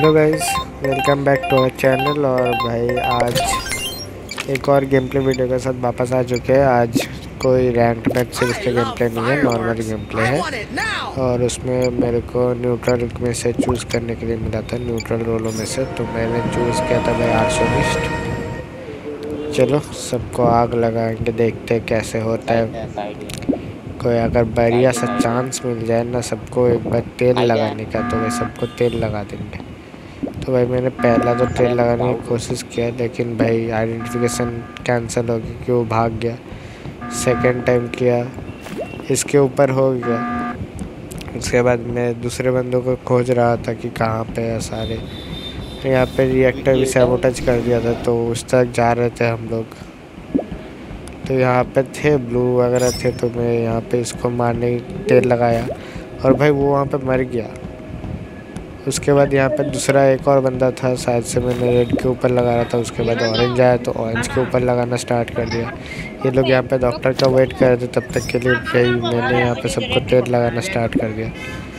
Hello guys, welcome back to our channel. और भाई आज एक और गेम प्ले वीडियो के साथ वापस आ चुके हैं। आज कोई रैंक मैच से इसका गेम प्ले नहीं है, नॉर्मल गेम प्ले है। और उसमें मेरे को न्यूट्रल में से चूज़ करने के लिए मिला था, न्यूट्रल रोलों में से। तो मैंने चूज़ किया था भाई आर्सोनिस्ट। चलो सबको आग लगाएंगे, देखते हैं कैसे होता है। कोई अगर बढ़िया सा चांस मिल जाए ना सबको एक बार तेल लगाने का, तो भाई सबको तेल लगा देंगे। तो भाई मैंने पहला तो तेल लगाने की कोशिश किया, लेकिन भाई आइडेंटिफिकेशन कैंसिल हो गई कि वो भाग गया। सेकंड टाइम किया, इसके ऊपर हो गया। उसके बाद मैं दूसरे बंदों को खोज रहा था कि कहाँ पे है सारे। यहाँ पे रिएक्टर भी सैबोटेज कर दिया था, तो उस तक जा रहे थे हम लोग। तो यहाँ पे थे ब्लू वगैरह थे, तो मैं यहाँ पे इसको मारने की तेल लगाया और भाई वो वहाँ पे मर गया। उसके बाद यहाँ पे दूसरा एक और बंदा था, शायद से मैंने रेड के ऊपर लगा रहा था। उसके बाद ऑरेंज आया तो ऑरेंज के ऊपर लगाना स्टार्ट कर दिया। ये लोग यहाँ पे डॉक्टर का वेट कर रहे थे, तब तक के लिए भाई मैंने यहाँ पे सबको तेल लगाना स्टार्ट कर दिया।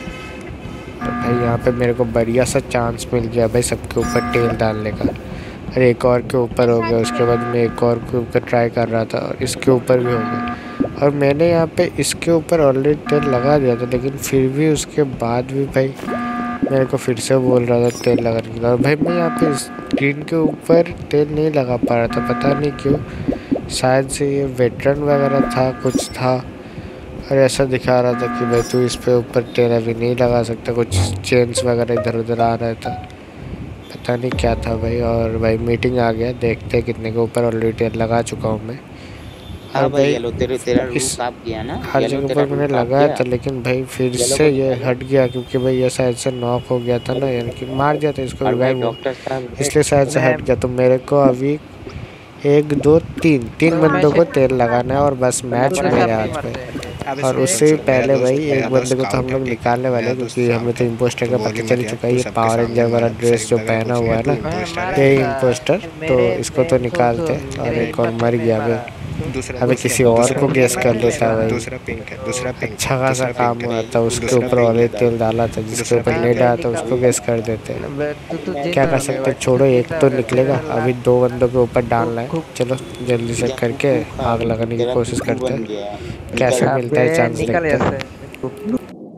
और भाई यहाँ पे मेरे को बढ़िया सा चांस मिल गया भाई सबके ऊपर तेल डालने का। और एक और के ऊपर हो गया। उसके बाद मैं एक और के ऊपर ट्राई कर रहा था और इसके ऊपर भी हो गया। और मैंने यहाँ पे इसके ऊपर ऑलरेडी तेल लगा दिया था, लेकिन फिर भी उसके बाद भी भाई मेरे को फिर से बोल रहा था तेल लगाने के लिए। और भाई मैं यहाँ पे स्क्रीन के ऊपर तेल नहीं लगा पा रहा था, पता नहीं क्यों। शायद से ये वेटरन वगैरह था, कुछ था। और ऐसा दिखा रहा था कि भाई तू इस पे ऊपर तेल अभी नहीं लगा सकता। कुछ चेन्स वगैरह इधर उधर आ रहा था, पता नहीं क्या था भाई। और भाई मीटिंग आ गया, देखते हैं कितने के ऊपर ऑलरेडी तेल लगा चुका हूँ मैं। हाँ भाई येलो तेरा रूप आप गया ना, हर जगह पर मैंने लगाया था, लेकिन भाई फिर से ये हट गया क्योंकि भाई ये शायद से नॉक हो गया था ना, यानी कि मार दिया था इसको रिवाइव हो, इसलिए शायद से हट गया। तो मेरे को अभी 1 2 3 बंदों को तेल लगाना है और बस मैच मेरे हाथ में। और उससे भी पहले भाई एक बंदे को तो हम लोग निकालने वाले हैं, क्योंकि हमें तो इम्पोस्टर का पता चल चुका है। ये पावर रेंजर वाला ड्रेस जो पहना हुआ है ना, यही इम्पोस्टर। तो इसको तो निकालते। और एक और मर गया भाई, अभी किसी और को गेस कर लेता है भाई। दूसरा पिंक है, दूसरा पिंक, अच्छा खासा काम हुआ था। उसके ऊपर ऑलरेडी तेल डाला था, जिसके ऊपर नहीं डाला था उसको गेस कर देते हैं। क्या कर सकते, छोड़ो एक तो निकलेगा। अभी 2 बंदों के ऊपर डालना है। चलो जल्दी से करके आग लगाने की कोशिश करते हैं, कैसे मिलता है चांस देखते हैं।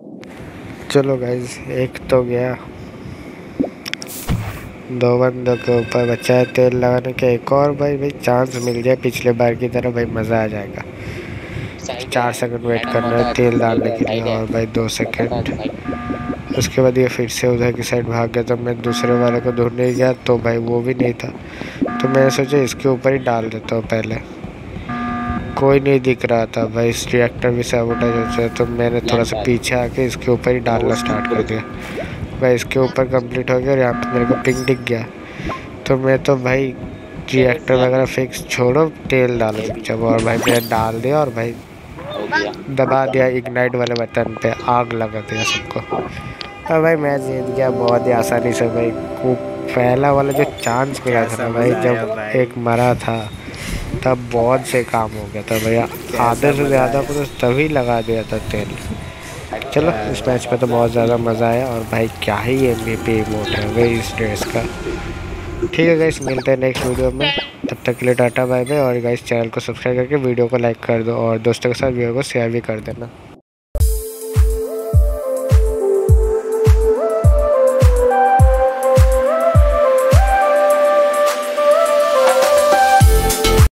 चलो गाइज, एक तो गया, 2 बंदों के ऊपर बचा है तेल लगाने के। एक और भाई चांस मिल जाए पिछले बार की तरह, भाई मज़ा आ जाएगा। 4 सेकंड वेट करना है तेल डालने के लिए, और भाई 2 सेकंड। उसके बाद ये फिर से उधर की साइड भाग गया। तो मैं दूसरे वाले को ढूंढने गया, तो भाई वो भी नहीं था। तो मैंने सोचा इसके ऊपर ही डाल देता हूँ पहले। कोई नहीं दिख रहा था भाई, इस रिएक्टर भी सैबोटेज हो गया। तो मैंने थोड़ा सा पीछे आके इसके ऊपर ही डालना स्टार्ट कर दिया। भाई इसके ऊपर कंप्लीट हो गया और यहाँ पे मेरे को पिंक दिख गया। तो मैं तो भाई रिएक्टर वगैरह फिक्स छोड़ो, तेल डालो जब। और भाई मैंने डाल दिया और भाई दबा दिया इग्नाइट वाले बटन पे, आग लगा दिया सबको। और भाई मैं जीत गया बहुत ही आसानी से भाई। पहला वाला जो चांस मिला था ना भाई, जब एक मरा था तब बहुत से काम हो गया था भैया। आधे से ज़्यादा को तो तभी लगा दिया था तेल। चलो इस मैच में तो बहुत ज़्यादा मज़ा आया। और भाई क्या ही MVP इमोट है भाई इस ड्रेस का। ठीक है गाइस, मिलते हैं नेक्स्ट वीडियो में। तब तक के लिए टाटा बाय बाय। और गाइस चैनल को सब्सक्राइब करके वीडियो को लाइक कर दो, और दोस्तों के साथ वीडियो को शेयर भी कर देना।